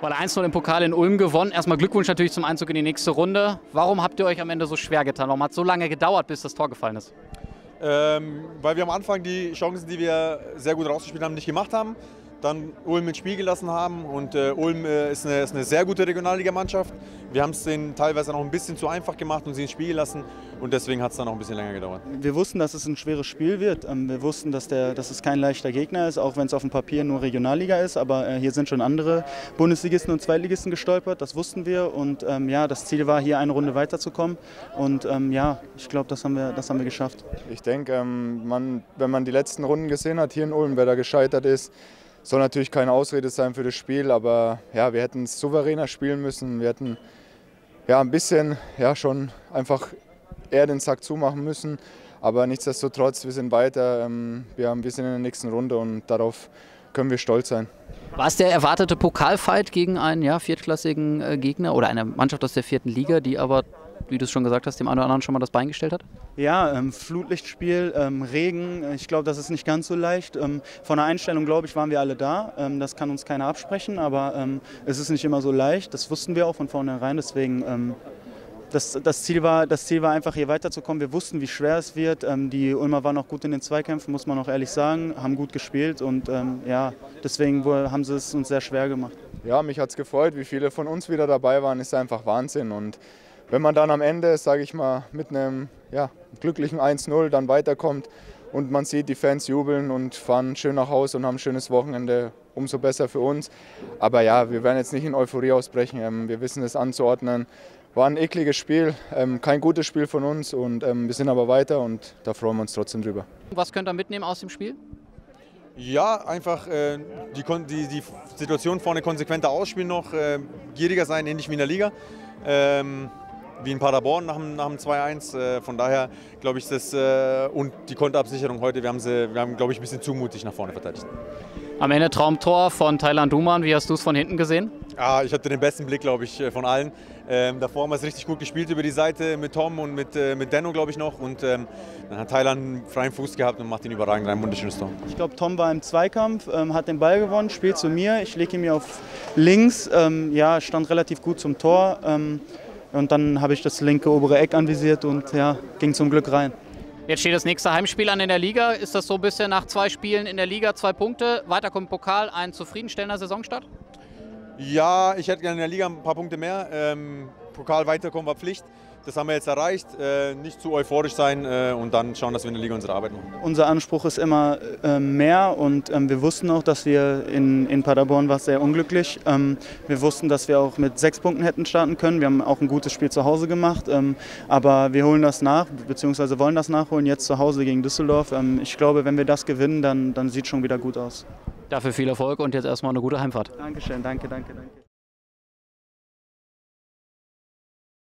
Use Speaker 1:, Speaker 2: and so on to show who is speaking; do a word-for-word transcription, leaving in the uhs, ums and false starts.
Speaker 1: Weil eins null im Pokal in Ulm gewonnen. Erstmal Glückwunsch natürlich zum Einzug in die nächste Runde. Warum habt ihr euch am Ende so schwer getan? Warum hat es so lange gedauert, bis das Tor gefallen ist?
Speaker 2: Ähm, weil wir am Anfang die Chancen, die wir sehr gut rausgespielt haben, nicht gemacht haben. Dann Ulm ins Spiel gelassen haben und äh, Ulm äh, ist, eine, ist eine sehr gute Regionalligamannschaft. Wir haben es denen teilweise noch ein bisschen zu einfach gemacht und sie ins Spiel gelassen und deswegen hat es dann noch ein bisschen länger gedauert.
Speaker 3: Wir wussten, dass es ein schweres Spiel wird. Wir wussten, dass, der, dass es kein leichter Gegner ist, auch wenn es auf dem Papier nur Regionalliga ist. Aber äh, hier sind schon andere Bundesligisten und Zweitligisten gestolpert, das wussten wir. Und ähm, ja, das Ziel war, hier eine Runde weiterzukommen. Und ähm, ja, ich glaube, das, haben wir, das haben wir geschafft.
Speaker 4: Ich denke, ähm, man, wenn man die letzten Runden gesehen hat hier in Ulm, wer da gescheitert ist, soll natürlich keine Ausrede sein für das Spiel, aber ja, wir hätten es souveräner spielen müssen. Wir hätten ja, ein bisschen ja, schon einfach eher den Sack zumachen müssen. Aber nichtsdestotrotz, wir sind weiter. Wir, haben, wir sind in der nächsten Runde und darauf können wir stolz sein.
Speaker 1: War es der erwartete Pokalfight gegen einen ja, viertklassigen äh, Gegner oder eine Mannschaft aus der vierten Liga, die aber, wie du es schon gesagt hast, dem einen oder anderen schon mal das Bein gestellt hat?
Speaker 3: Ja, ähm, Flutlichtspiel, ähm, Regen, ich glaube, das ist nicht ganz so leicht. Ähm, von der Einstellung, glaube ich, waren wir alle da. Ähm, das kann uns keiner absprechen, aber ähm, es ist nicht immer so leicht. Das wussten wir auch von vornherein, deswegen ähm, das, das, Ziel war, das Ziel war einfach, hier weiterzukommen. Wir wussten, wie schwer es wird. Ähm, die Ulmer waren auch gut in den Zweikämpfen, muss man auch ehrlich sagen, haben gut gespielt und ähm, ja, deswegen haben sie es uns sehr schwer gemacht.
Speaker 4: Ja, mich hat es gefreut, wie viele von uns wieder dabei waren, ist einfach Wahnsinn. Und wenn man dann am Ende, sage ich mal, mit einem ja, glücklichen eins null dann weiterkommt und man sieht, die Fans jubeln und fahren schön nach Hause und haben ein schönes Wochenende, umso besser für uns. Aber ja, wir werden jetzt nicht in Euphorie ausbrechen, wir wissen es anzuordnen. War ein ekliges Spiel, kein gutes Spiel von uns und wir sind aber weiter und da freuen wir uns trotzdem drüber.
Speaker 1: Was könnt ihr mitnehmen aus dem Spiel?
Speaker 2: Ja, einfach äh, die, die, die Situation vorne konsequenter ausspielen noch, äh, gieriger sein, ähnlich wie in der Liga. Ähm, wie in Paderborn nach dem, nach dem zwei eins. Äh, von daher glaube ich, das äh, und die Konterabsicherung heute, wir haben, sie, wir haben glaube ich, ein bisschen zu mutig nach vorne verteidigt.
Speaker 1: Am Ende Traumtor von Taylan Duman. Wie hast du es von hinten gesehen?
Speaker 2: Ah, ich hatte den besten Blick, glaube ich, von allen. Ähm, davor haben wir es richtig gut gespielt über die Seite mit Tom und mit, äh, mit Denno, glaube ich, noch. Und ähm, dann hat Taylan einen freien Fuß gehabt und macht ihn überragend. Ein wunderschönes Tor.
Speaker 3: Ich glaube, Tom war im Zweikampf, ähm, hat den Ball gewonnen, spielt zu mir. Ich lege ihn mir auf links. Ähm, ja, stand relativ gut zum Tor. Ähm, und dann habe ich das linke obere Eck anvisiert und ja, ging zum Glück rein.
Speaker 1: Jetzt steht das nächste Heimspiel an in der Liga. Ist das so ein bisschen nach zwei Spielen in der Liga, zwei Punkte, weiter kommt Pokal, ein zufriedenstellender Saisonstart?
Speaker 2: Ja, ich hätte gerne in der Liga ein paar Punkte mehr. Ähm, Pokal weiterkommen war Pflicht. Das haben wir jetzt erreicht. Äh, nicht zu euphorisch sein äh, und dann schauen, dass wir in der Liga unsere Arbeit machen.
Speaker 3: Unser Anspruch ist immer äh, mehr und ähm, wir wussten auch, dass wir in, in Paderborn war sehr unglücklich. Ähm, wir wussten, dass wir auch mit sechs Punkten hätten starten können. Wir haben auch ein gutes Spiel zu Hause gemacht, ähm, aber wir holen das nach, beziehungsweise wollen das nachholen jetzt zu Hause gegen Düsseldorf. Ähm, ich glaube, wenn wir das gewinnen, dann, dann sieht es schon wieder gut aus.
Speaker 1: Dafür viel Erfolg und jetzt erstmal eine gute Heimfahrt.
Speaker 3: Dankeschön, danke, danke, danke.